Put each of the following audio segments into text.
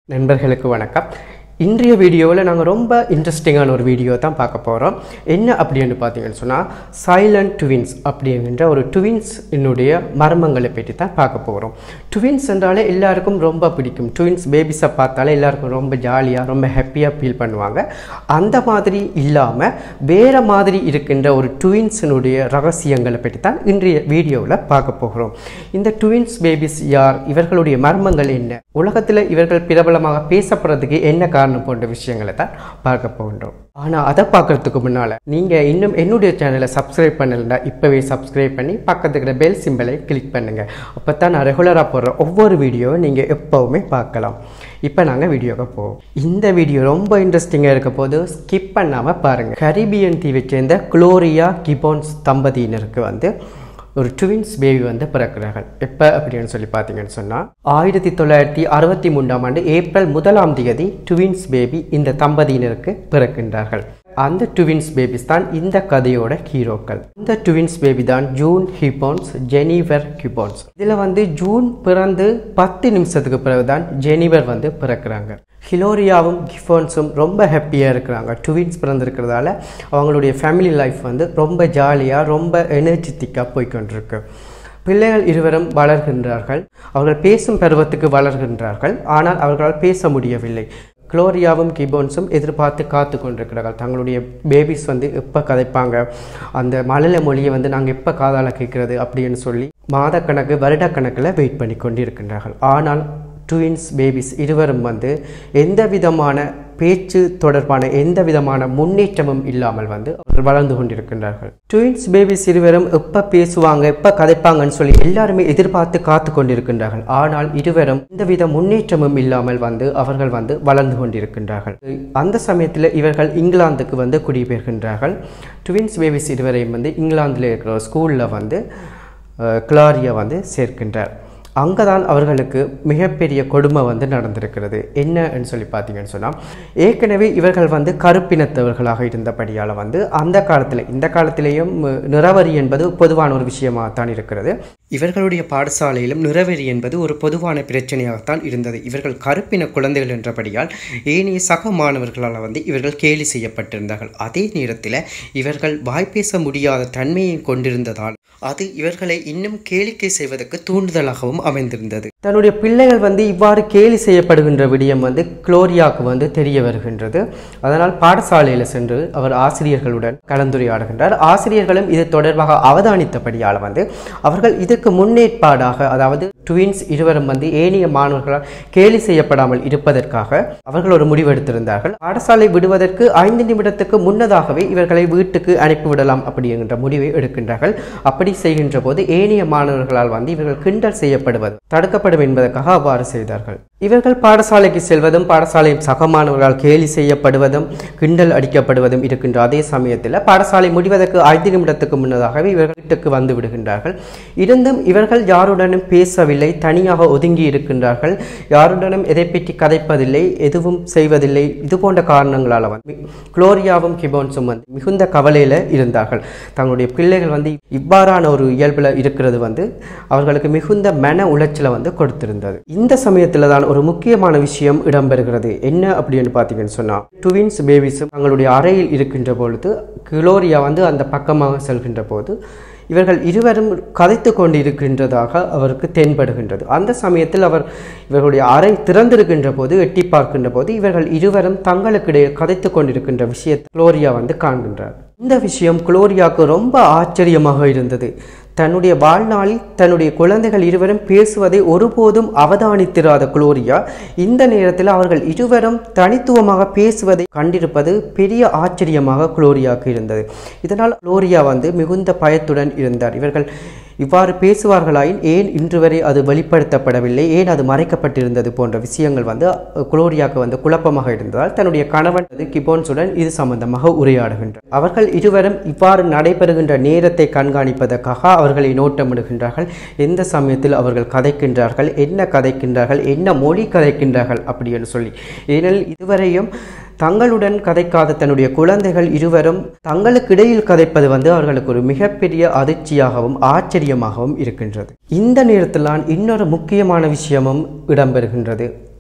நண்பர்களுக்கு வணக்கம். இன்றைய வீடியோவில் நாங்கள் ரொம்ப இன்ட்ரெஸ்டிங்கான ஒரு வீடியோ தான் பார்க்க போகிறோம். என்ன அப்படின்னு பார்த்தீங்கன்னு சொன்னால், சைலண்ட் ட்வின்ஸ் அப்படிங்கிற ஒரு ட்வின்ஸ் என்னுடைய மர்மங்களை பற்றி தான் பார்க்க போகிறோம். ட்வின்ஸ் என்றாலே எல்லாருக்கும் ரொம்ப பிடிக்கும். ட்வின்ஸ் பேபிஸை பார்த்தாலே எல்லாருக்கும் ரொம்ப ஜாலியாக ரொம்ப ஹாப்பியாக ஃபீல் பண்ணுவாங்க. அந்த மாதிரி இல்லாமல் வேறு மாதிரி இருக்கின்ற ஒரு ட்வின்ஸினுடைய ரகசியங்களை பற்றி தான் இன்றைய வீடியோவில் பார்க்க போகிறோம். இந்த ட்வின்ஸ் பேபிஸ் யார், இவர்களுடைய மர்மங்கள் என்ன, உலகத்தில் இவர்கள் பிரபலமாக பேசப்படுறதுக்கு என்ன காரணம் போன்ற விஷயங்களை தான் பார்க்க போகின்றோம். ஆனால் அதை பார்க்கறதுக்கு முன்னால் நீங்கள் இன்னும் என்னுடைய சேனலை சப்ஸ்கிரைப் பண்ணலைன்னா இப்போவே சப்ஸ்கிரைப் பண்ணி பக்கத்துக்கிற பெல் சிம்பலை கிளிக் பண்ணுங்கள். அப்போ தான் நான் ரெகுலராக போடுற ஒவ்வொரு வீடியோவும் நீங்கள் எப்போவுமே பார்க்கலாம். இப்போ நாங்கள் வீடியோவுக்கு போவோம். இந்த வீடியோ ரொம்ப இன்ட்ரெஸ்டிங்காக இருக்க போது ஸ்கிப் பண்ணாமல் பாருங்கள். கரீபியன் தீவை சேர்ந்த குளோரியா கிபோன்ஸ் தம்பதியினருக்கு ஒரு ட்வின்ஸ் பேபி பிறக்கிறார்கள். எப்போ அப்படின்னு சொல்லி பார்த்தீங்கன்னு சொன்னால், 1963 ஏப்ரல் 1 ட்வின்ஸ் பேபி இந்த தம்பதியினருக்கு பிறக்கின்றார்கள். அந்த ட்வின்ஸ் பேபிஸ் தான் இந்த கதையோட ஹீரோக்கள். இந்த ட்வின்ஸ் பேபி தான் ஜூன் கிபோன்ஸ், ஜெனிஃபர் கிபோன்ஸ். இதில் ஜூன் பிறந்து 10 நிமிஷத்துக்கு பிறகுதான் ஜெனிஃபர் பிறக்கிறாங்க. ஹிலோரியாவும் கிபோன்ஸும் ரொம்ப ஹாப்பியாக இருக்கிறாங்க. ட்வின்ஸ் பிறந்திருக்கிறதால அவங்களுடைய ஃபேமிலி லைஃப் ரொம்ப ஜாலியாக ரொம்ப எனர்ஜெட்டிக்காக போய்கொண்டிருக்கு. பிள்ளைகள் இருவரும் வளர்கின்றார்கள். அவர்கள் பேசும் பருவத்துக்கு வளர்கின்றார்கள். ஆனால் அவர்களால் பேச முடியவில்லை. குளோரியாவும் கிபோன்ஸும் எதிர்பார்த்து காத்து கொண்டிருக்கிறார்கள். தங்களுடைய பேபிஸ் எப்போ கதைப்பாங்க, அந்த மழலை மொழியை நாங்கள் எப்போ காதால் கேட்குறது அப்படின்னு சொல்லி மாதக்கணக்கு வருடக்கணக்கில் வெயிட் பண்ணி கொண்டு இருக்கின்றார்கள். ஆனால் ட்வின்ஸ் பேபிஸ் இருவரும் எந்த விதமான பேச்சு தொடர்பான எந்த விதமான முன்னேற்றமும் இல்லாமல் அவர்கள் வளர்ந்து கொண்டிருக்கின்றார்கள். ட்வின்ஸ் பேபிஸ் இருவரும் எப்போ பேசுவாங்க எப்போ கதைப்பாங்கன்னு சொல்லி எல்லாருமே எதிர்பார்த்து காத்து கொண்டிருக்கின்றார்கள். ஆனால் இருவரும் எந்தவித முன்னேற்றமும் இல்லாமல் அவர்கள் வளர்ந்து கொண்டிருக்கின்றார்கள். அந்த சமயத்தில் இவர்கள் இங்கிலாந்துக்கு குடிபெயர்கின்றார்கள். ட்வின்ஸ் பேபிஸ் இருவரையும் இங்கிலாந்தில் இருக்கிற ஸ்கூலில் கிளாரியா சேர்க்கின்றார். அங்கே தான் அவர்களுக்கு மிகப்பெரிய கொடுமை நடந்திருக்கிறது. என்னன்னு சொல்லி பார்த்தீங்கன்னு சொன்னால், ஏற்கனவே இவர்கள் கருப்பினத்தவர்களாக இருந்தபடியால் அந்த காலத்தில் இந்த காலத்திலேயும் நிறவரி என்பது பொதுவான ஒரு விஷயமாகத்தான் இருக்கிறது. இவர்களுடைய பாடசாலையிலும் நிறவெறி என்பது ஒரு பொதுவான பிரச்சனையாகத்தான் இருந்தது. இவர்கள் கருப்பின குழந்தைகள் என்றபடியால் ஏனைய சக மாணவர்களால் இவர்கள் கேலி செய்யப்பட்டிருந்தார்கள். அதே நேரத்தில் இவர்கள் வாய்ப்பேச முடியாத தன்மையை கொண்டிருந்ததால் அது இவர்களை இன்னும் கேளிக்கை செய்வதற்கு தூண்டுதலாகவும் அமைந்திருந்தது. தன்னுடைய பிள்ளைகள் இவ்வாறு கேலி செய்யப்படுகின்ற விடயம் குளோரியாவுக்கு தெரிய வருகின்றது. அதனால் பாடசாலையில் சென்று அவர் ஆசிரியர்களுடன் கலந்துரையாடுகின்றார். ஆசிரியர்களும் இது தொடர்பாக அவதானித்தபடியால் அவர்கள் இதற்கு முன்னேற்பாடாக, அதாவது ட்வின்ஸ் இருவரும் ஏனைய மாணவர்களால் கேலி செய்யப்படாமல் இருப்பதற்காக அவர்கள் ஒரு முடிவெடுத்திருந்தார்கள். பாடசாலை விடுவதற்கு 5 நிமிடத்துக்கு முன்னதாகவே இவர்களை வீட்டுக்கு அனுப்பிவிடலாம் அப்படிங்கிற முடிவை எடுக்கின்றார்கள். அப்படி செய்கின்ற போது ஏனைய மாணவர்களால் இவர்கள் கிண்டல் செய்யப்படுவது தடுக்கப்படும் என்பதற்காக அவ்வாறு செய்தார்கள். இவர்கள் பாடசாலைக்கு செல்வதும் பாடசாலையும் சக மாணவர்களால் கேலி செய்யப்படுவதும் கிண்டல் அடிக்கப்படுவதும் இருக்கின்ற அதே சமயத்தில் பாடசாலை முடிவதற்கு 5 நிமிடத்துக்கு முன்னதாகவே இவர்கள் வீட்டுக்கு வந்து விடுகின்றார்கள். இருந்தும் இவர்கள் யாருடனும் பேசவில்லை, தனியாக ஒதுங்கி இருக்கின்றார்கள். யாருடனும் எதை பற்றி கதைப்பதில்லை, எதுவும் செய்வதில்லை. இது போன்ற காரணங்களால் குளோரியாவும் கிபோன்ஸும் மிகுந்த கவலையில் இருந்தார்கள். தங்களுடைய பிள்ளைகள் இவ்வாறான ஒரு இயல்பில் இருக்கிறது அவர்களுக்கு மிகுந்த மன உளைச்சலை கொடுத்திருந்தது. இந்த சமயத்தில் தான் ஒரு முக்கியமான விஷயம் இடம்பெறுகிறது. என்ன அப்படின்னு பார்த்தீங்கன்னு சொன்னால், ட்வின்ஸ் பேபிஸும் தங்களுடைய அறையில் இருக்கின்ற பொழுது குளோரியா அந்த பக்கமாக செல்கின்ற போது இவர்கள் இருவரும் கதைத்து கொண்டு இருக்கின்றதாக அவருக்கு தென்படுகின்றது. அந்த சமயத்தில் இவர்களுடைய அறை திறந்திருக்கின்ற போது எட்டி பார்க்கின்ற போது இவர்கள் இருவரும் தங்களுக்கிடையே கதைத்து கொண்டிருக்கின்ற விஷயத்தை குளோரியா காண்கின்றார். இந்த விஷயம் குளோரியாவுக்கு ரொம்ப ஆச்சரியமாக இருந்தது. தன்னுடைய வாழ்நாளில் தன்னுடைய குழந்தைகள் இருவரும் பேசுவதை ஒருபோதும் அவதானித்திராத குளோரியா இந்த நேரத்தில் அவர்கள் இருவரும் தனித்துவமாக பேசுவதை கண்டிருப்பது பெரிய ஆச்சரியமாக குளோரியாவுக்கு இருந்தது. இதனால் குளோரியா மிகுந்த பயத்துடன் இருந்தார். இவர்கள் இவ்வாறு பேசுவார்களாயின் ஏன் இன்று வரை அது வெளிப்படுத்தப்படவில்லை, ஏன் அது மறைக்கப்பட்டிருந்தது போன்ற விஷயங்கள் குளோரியாவுக்கு குழப்பமாக இருந்ததால் தன்னுடைய கணவன் கிபோன்ஸுடன் இது சம்பந்தமாக உரையாடுகின்றார். அவர்கள் இருவரும் இவ்வாறு நடைபெறுகின்ற நேரத்தை கண்காணிப்பதற்காக அவர்களை நோட்டமிடுகின்றார்கள். எந்த சமயத்தில் அவர்கள் கதைக்கின்றார்கள், என்ன கதைக்கின்றார்கள், என்ன மொழி கதைக்கின்றார்கள் அப்படின்னு சொல்லி. ஏனெனில் இதுவரையும் தங்களுடன் கதைக்காத தன்னுடைய குழந்தைகள் இருவரும் தங்களுக்கு இடையில் கதைப்பது அவர்களுக்கு ஒரு மிகப்பெரிய அதிர்ச்சியாகவும் ஆச்சரியமாகவும் இருக்கின்றது. இந்த நேரத்தில் இன்னொரு முக்கியமான விஷயமும் இடம்பெறுகின்றது.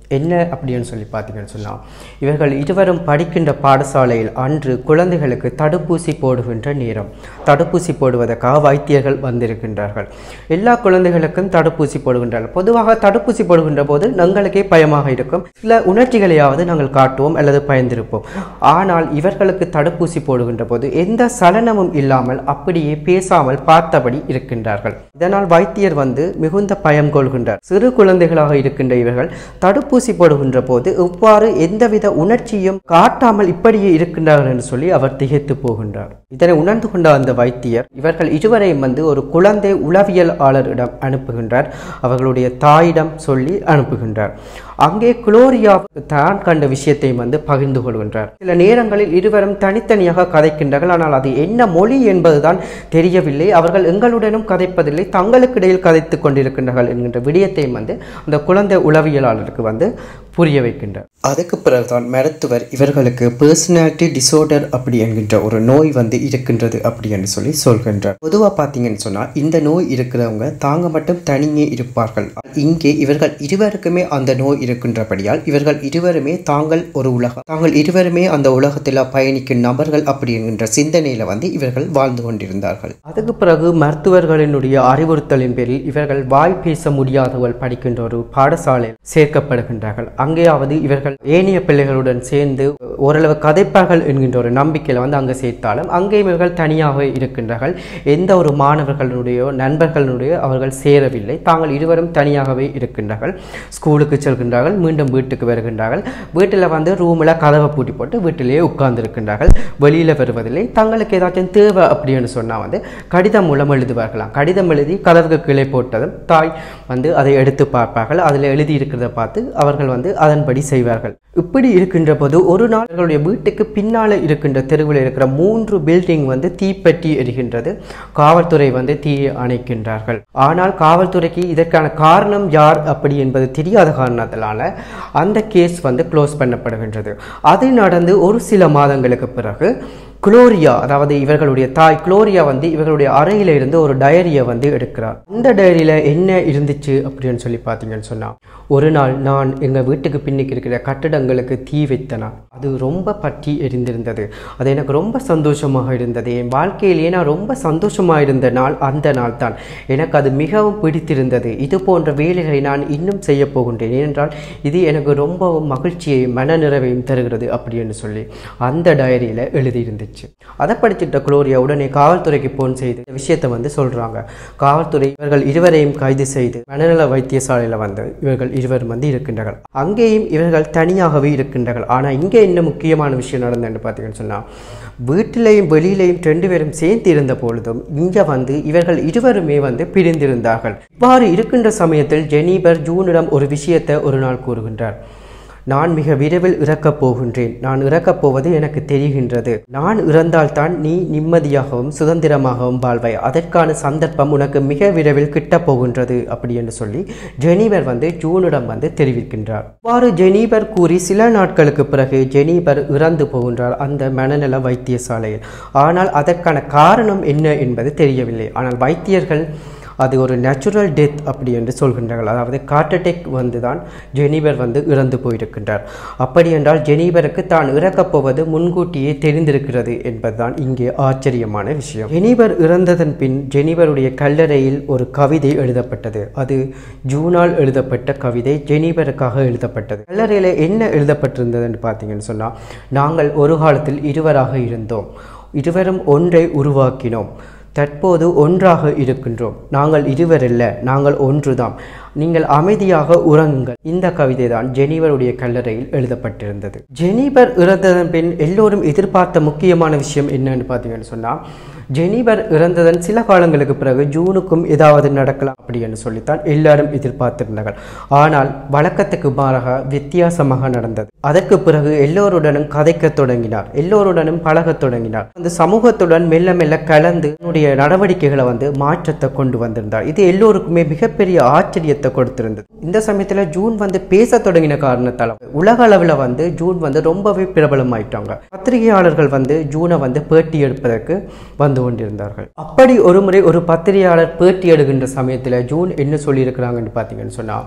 என்ன அப்படின்னு சொல்லி பார்த்தீங்கன்னு சொன்னால், இவர்கள் இருவரும் படிக்கின்ற பாடசாலையில் அன்று குழந்தைகளுக்கு தடுப்பூசி போடுகின்ற நேரம். தடுப்பூசி போடுவதற்காக வைத்தியர்கள் வந்திருக்கின்றார்கள். எல்லா குழந்தைகளுக்கும் தடுப்பூசி போடுகின்றார்கள். பொதுவாக தடுப்பூசி போடுகின்ற போது எங்களுக்கே பயமாக இருக்கும். சில உணர்ச்சிகளையாவது நாங்கள் காட்டுவோம் அல்லது பயந்திருப்போம். ஆனால் இவர்களுக்கு தடுப்பூசி போடுகின்ற போது எந்த சலனமும் இல்லாமல் அப்படியே பேசாமல் பார்த்தபடி இருக்கின்றார்கள். இதனால் வைத்தியர் மிகுந்த பயம் கொள்கின்றார். சிறு குழந்தைகளாக இருக்கின்ற இவர்கள் தடுப்பூசி போடுகின்ற போது இவ்வாறு எந்தவித உணர்ச்சியும் காட்டாமல் இப்படியே இருக்கின்றார்கள் என்று சொல்லி அவர் திகைத்து போகின்றார். இதனை உணர்ந்து கொண்ட அந்த வைத்தியர் இவர்கள் இருவரையும் ஒரு குழந்தை உளவியலாளரிடம் அனுப்புகின்றார். அவர்களுடைய தாயிடம் சொல்லி அனுப்புகின்றார். அங்கே குளோரியா தான் கண்ட விஷயத்தையும் பகிர்ந்து கொள்கின்றார். சில நேரங்களில் இருவரும் தனித்தனியாக கதைக்கின்றார்கள். ஆனால் அது என்ன மொழி என்பதுதான் தெரியவில்லை. அவர்கள் எங்களுடனும் கதைப்பதில்லை, தங்களுக்கு இடையில் கதைத்துக் கொண்டிருக்கின்றார்கள் என்கின்ற விடயத்தையும் அந்த குழந்தை உளவியலாளருக்கு புரிய வைக்கின்றார். அதுக்கு பிறகுதான் மருத்துவர் இவர்களுக்கு பர்சனாலிட்டி டிசார்டர் அப்படி என்கின்ற ஒரு நோய் இருக்கின்றது அப்படி என்று சொல்லி சொல்கின்றார். பொதுவாக பார்த்தீங்கன்னு சொன்னால் இந்த நோய் இருக்கிறவங்க தாங்க மட்டும் தனியே இருப்பார்கள். இங்கே இவர்கள் இருவருக்குமே அந்த நோய் இருக்கின்றபடியால் இவர்கள் இருவருமே தாங்கள் இருவருமே அந்த உலகத்தில் பயணிக்கும் நபர்கள் அப்படி என்கின்ற சிந்தனையில இவர்கள் வாழ்ந்து கொண்டிருந்தார்கள். அதுக்கு பிறகு மருத்துவர்களினுடைய அறிவுறுத்தலின் பேரில் இவர்கள் வாய் பேச முடியாதவர்கள் படிக்கின்ற ஒரு பாடசாலையில் சேர்க்கப்படுகின்றார்கள். அங்கேயாவது இவர்கள் ஏனைய பிள்ளைகளுடன் சேர்ந்து ஓரளவு கதைப்பார்கள் என்கின்ற ஒரு நம்பிக்கையில அங்கே சேர்த்தாலும் அங்கேயும் இவர்கள் தனியாக இருக்கின்றார்கள். எந்த ஒரு மாணவர்களுடைய நண்பர்களுடைய அவர்கள் சேரவில்லை. தாங்கள் இருவரும் தனியாகவே இருக்கின்றார்கள். ஸ்கூலுக்கு செல்கின்றார்கள், மீண்டும் வீட்டுக்கு வருகின்றார்கள். வீட்டில் ரூமில் கதவை பூட்டி போட்டு வீட்டிலேயே உட்கார்ந்து இருக்கின்றார்கள். வெளியில் வருவதில்லை. தங்களுக்கு ஏதாச்சும் தேவை அப்படின்னு சொன்னால் கடிதம் மூலம் எழுதுவார்களாம். கடிதம் எழுதி கதவுக்கு கீழே போட்டதும் தாய் அதை எடுத்து பார்ப்பார்கள். அதில் எழுதி இருக்கிறத பார்த்து அவர்கள் அதன்படி செய்வார்கள். இப்படி இருக்கின்ற போது ஒரு நாள் அவர்களுடைய வீட்டுக்கு பின்னால இருக்கின்ற தெருவில் இருக்கிற 3 பில்டிங் தீப்பற்றி எரிகின்றது. காவல்துறை தீயை அணைக்கின்றார்கள். ஆனால் காவல்துறைக்கு இதற்கான காரணம் யார் அப்படி என்பது தெரியாத காரணத்தினால அந்த கேஸ் க்ளோஸ் பண்ணப்படுகின்றது. அது நடந்து ஒரு சில மாதங்களுக்கு பிறகு குளோரியா, அதாவது இவர்களுடைய தாய் குளோரியா இவர்களுடைய அறையில இருந்து ஒரு டைரியை எடுக்கிறார். அந்த டைரியில என்ன இருந்துச்சு அப்படின்னு சொல்லி பார்த்தீங்கன்னு சொன்னா, ஒரு நாள் நான் எங்க வீட்டுக்கு பின்னுக்கு இருக்கிற கட்டிடங்களுக்கு தீ வைத்தனா. அது ரொம்ப பற்றி எரிந்திருந்தது. அது எனக்கு ரொம்ப சந்தோஷமாக இருந்தது. என் வாழ்க்கையிலேயே நான் ரொம்ப சந்தோஷமாக இருந்த நாள் அந்த நாள் தான். எனக்கு அது மிகவும் பிடித்திருந்தது. இது போன்ற வேலைகளை நான் இன்னும் செய்ய போகின்றேன். ஏனென்றால் இது எனக்கு ரொம்பவும் மகிழ்ச்சியையும் மன நிறைவையும் தருகிறது அப்படின்னு சொல்லி அந்த டைரியில எழுதியிருந்துச்சு. அதை படிச்சிட்ட குளோரியா உடனே காவல்துறைக்கு போன் செய்து விஷயத்தை சொல்றாங்க. காவல்துறை இவர்கள் இருவரையும் கைது செய்து மனநல வைத்தியசாலையில இவர்கள் இருவரும் இருக்கின்றார்கள். அங்கேயும் இவர்கள் தனியாகவே இருக்கின்றார்கள். ஆனா இங்கே என்ன முக்கியமான விஷயம் நடந்ததுன்னு பார்த்தீங்கன்னு சொன்னா, வீட்டிலையும் வெளியிலையும் 2 பேரும் சேர்ந்து இருந்த பொழுதும் இங்க இவர்கள் இருவருமே பிரிந்திருந்தார்கள். இவ்வாறு இருக்கின்ற சமயத்தில் ஜெனிபர் ஜூனிடம் ஒரு விஷயத்தை ஒரு நாள் கூறுகின்றார். நான் மிக விரைவில் இறக்கப் போகின்றேன். நான் இறக்கப் போவது எனக்கு தெரிகின்றது. நான் இறந்தால்தான் நீ நிம்மதியாகவும் சுதந்திரமாகவும் வாழ்வாய். அதற்கான சந்தர்ப்பம் உனக்கு மிக விரைவில் கிட்டப் போகின்றது அப்படி என்று சொல்லி ஜெனிபர் ஜூனிடம் தெரிவிக்கின்றார். இவ்வாறு ஜெனிபர் கூறி சில நாட்களுக்கு பிறகு ஜெனிபர் இறந்து போகின்றார் அந்த மனநல வைத்தியசாலையில். ஆனால் அதற்கான காரணம் என்ன என்பது தெரியவில்லை. ஆனால் வைத்தியர்கள் அது ஒரு நேச்சுரல் டெத் அப்படி என்று சொல்கின்றார்கள். அதாவது ஹார்ட் அட்டாக் தான் ஜெனிபர் இறந்து போயிருக்கின்றார். அப்படி என்றால் ஜெனிபருக்கு தான் இறக்கப் போவது முன்கூட்டியே தெரிந்திருக்கிறது என்பதுதான் இங்கே ஆச்சரியமான விஷயம். ஜெனிபர் இறந்ததன் பின் ஜெனிபருடைய கல்லறையில் ஒரு கவிதை எழுதப்பட்டது. அது ஜூனால் எழுதப்பட்ட கவிதை, ஜெனிபருக்காக எழுதப்பட்டது. கல்லறையில் என்ன எழுதப்பட்டிருந்ததுன்னு பார்த்தீங்கன்னு சொன்னால், நாங்கள் ஒரு காலத்தில் இருவராக இருந்தோம், இருவரும் ஒன்றை உருவாக்கினோம், தற்போது ஒன்றாக இருக்கின்றோம். நாங்கள் இருவரல்ல, நாங்கள் ஒன்றுதான். நீங்கள் அமைதியாக உறங்குங்கள். இந்த கவிதை தான் ஜெனிபருடைய கல்லறையில் எழுதப்பட்டிருந்தது. ஜெனிபர் இறந்ததன் பின் எல்லோரும் எதிர்பார்த்த முக்கியமான விஷயம் என்னன்னு பார்த்தீங்கன்னு சொன்னால், ஜெனிபர் இறந்ததன் சில காலங்களுக்கு பிறகு ஜூனுக்கும் ஏதாவது நடக்கலாம் அப்படின்னு சொல்லித்தான் எல்லாரும் எதிர்பார்த்திருந்தார்கள். ஆனால் வழக்கத்துக்கு மாறாக வித்தியாசமாக நடந்தது. அதற்கு பிறகு எல்லோருடனும் கதைக்க தொடங்கினார், எல்லோருடனும் பழகத் தொடங்கினார். அந்த சமூகத்துடன் மெல்ல மெல்ல கலந்து தன்னுடைய நடவடிக்கைகளை மாற்றத்தை கொண்டு வந்திருந்தார். இது எல்லோருக்குமே மிகப்பெரிய ஆச்சரியத்தை கொடுத்திருந்தது. இந்த சமயத்துல ஜூன் பேச தொடங்கின காரணத்தால் உலக அளவில் ஜூன் ரொம்பவே பிரபலமாயிட்டாங்க. பத்திரிகையாளர்கள் ஜூனை பேட்டி எடுப்பதற்கு கொண்டிருந்தார்கள். அப்படி ஒரு முறை ஒரு பத்திரிகையாளர் பேட்டி எடுக்கின்ற சமயத்தில் ஜூன் என்ன சொல்லியிருக்கிறாங்கன்னு பார்த்தீங்கன்னு சொன்னால்,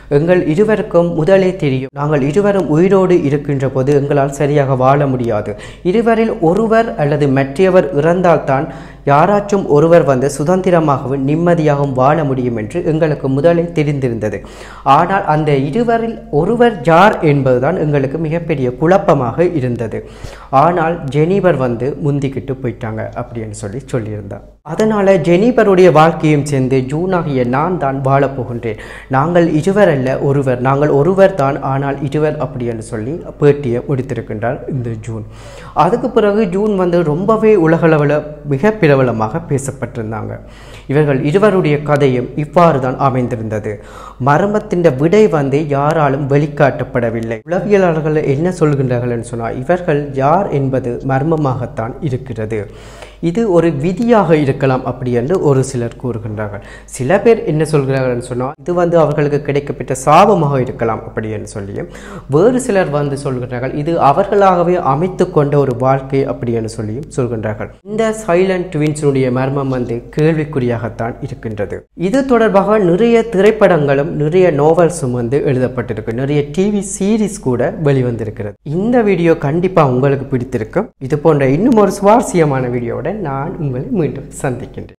எங்கள் இருவருக்கும் முதலே தெரியும், நாங்கள் இருவரும் உயிரோடு இருக்கின்ற போது எங்களால் சரியாக வாழ முடியாது. இருவரில் ஒருவர் அல்லது மற்றவர் இறந்தால்தான் யாராச்சும் ஒருவர் வந்து சுதந்திரமாகவும் நிம்மதியாகவும் வாழ முடியும் என்று எங்களுக்கு முதலே தெரிந்திருந்தது. ஆனால் அந்த இருவரில் ஒருவர் யார் என்பதுதான் எங்களுக்கு மிகப்பெரிய குழப்பமாக இருந்தது. ஆனால் ஜெனிபர் வந்து முந்திக்கிட்டு போயிட்டாங்க அப்படின்னு சொல்லியிருந்தார். அதனால் ஜெனிபருடைய வாழ்க்கையும் சேர்ந்து ஜூனாகிய நான் தான் வாழப்போகின்றேன். நாங்கள் இருவர் அல்ல ஒருவர், நாங்கள் ஒருவர் தான், ஆனால் இருவர் அப்படின்னு சொல்லி பேட்டியை முடித்திருக்கின்றார் இந்த ஜூன். அதுக்கு பிறகு ஜூன் வந்து ரொம்பவே உலகளவில் மிக பிரபலமாக பேசப்பட்டிருந்தாங்க. இவர்கள் இருவருடைய கதையும் இவ்வாறு தான் அமைந்திருந்தது. மர்மத்தின் விடை வந்து யாராலும் வெளிக்காட்டப்படவில்லை. உளவியலாளர்கள் என்ன சொல்கின்றார்கள் சொன்னால், இவர்கள் யார் என்பது மர்மமாகத்தான் இருக்கிறது, இது ஒரு விதியாக இருக்கலாம் அப்படி என்று ஒரு சிலர் கூறுகின்றார்கள். சில பேர் என்ன சொல்கிறார்கள் சொன்னால், இது வந்து அவர்களுக்கு கிடைக்கப்பட்ட சாபமாக இருக்கலாம் அப்படி என்று சொல்லியும் வேறு சிலர் வந்து சொல்கின்றார்கள், இது அவர்களாகவே அமைத்து கொண்ட ஒரு வாழ்க்கை அப்படி என்று சொல்லியும் சொல்கின்றார்கள். இந்த சைலண்ட் ட்வின்ஸுடைய மர்மம் வந்து கேள்விக்குறியாகத்தான் இருக்கின்றது. இது தொடர்பாக நிறைய திரைப்படங்களும் நிறைய நோவல்ஸும் வந்து எழுதப்பட்டிருக்கு, நிறைய டிவி சீரீஸ் கூட வெளிவந்திருக்கிறது. இந்த வீடியோ கண்டிப்பாக உங்களுக்கு பிடித்திருக்கும். இது போன்ற இன்னும் ஒரு சுவாரஸ்யமான வீடியோட நான் உங்களை மீண்டும் சந்திக்கின்றேன்.